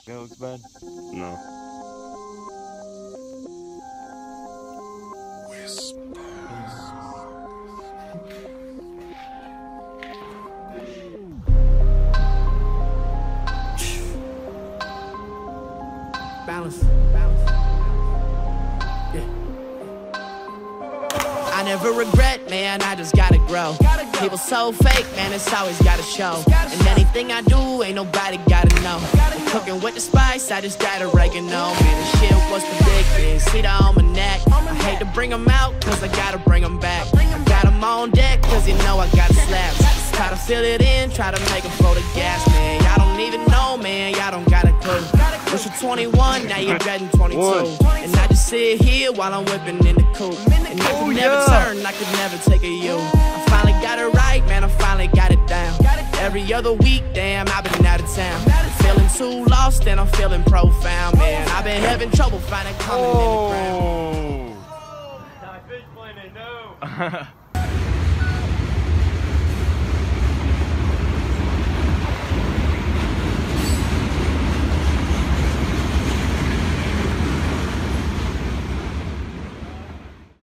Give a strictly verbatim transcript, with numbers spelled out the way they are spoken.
That looks bad? No. Balance, balance. Yeah. I never regret, man, I just gotta grow. People so fake, man, it's always gotta show. And anything I do, ain't nobody gotta know. I'm cooking with the spice, I just got oregano. Man, this shit was predicted, see that on my neck. I hate to bring them out, cause I gotta bring them back. I got them on deck, cause you know I got slaps. Try to fill it in, try to make them for the gas, man. Y'all don't even know, man, y'all don't got a clue. Wish you're twenty-one, now you're dreading twenty-two. And I just sit here while I'm whipping in the coupe. And I could never turn, I could never take a U. I finally got it right, man, I finally got it down. Every other week, damn, I've been out of town. Feeling too lost and I'm feeling profound, man. I've been having trouble finding coming in the ground. Oh.